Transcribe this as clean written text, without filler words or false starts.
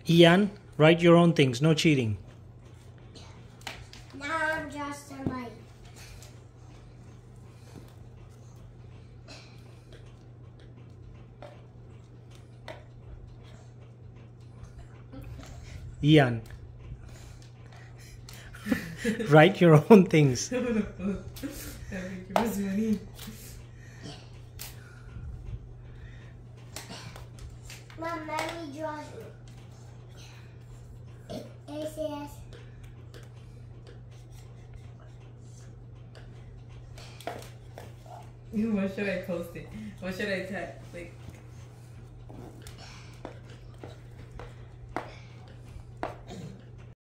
Ian, write your own things, no cheating. Now I'm just somebody. Ian, write your own things. Mom, let me draw. ACS. What should I post it? What should I type? Like.